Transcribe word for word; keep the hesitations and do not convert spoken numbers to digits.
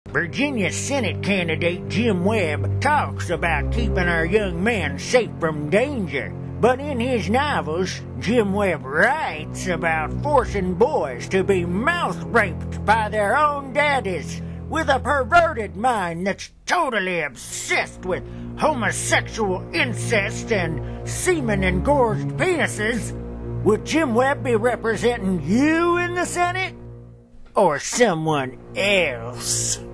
Virginia Senate candidate Jim Webb talks about keeping our young men safe from danger. But in his novels, Jim Webb writes about forcing boys to be mouth-raped by their own daddies, with a perverted mind that's totally obsessed with homosexual incest and semen-engorged penises. Would Jim Webb be representing you in the Senate? Or someone else?